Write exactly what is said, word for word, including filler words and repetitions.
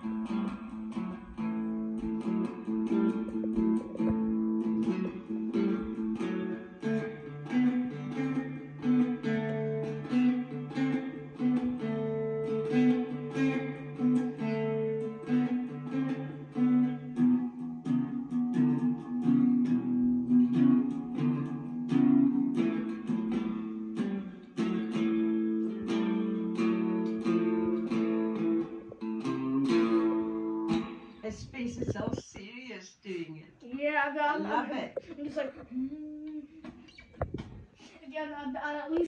His face is so serious doing it. Yeah, I I'm, love I'm, it. I'm just like, mm. Again, I, I at least.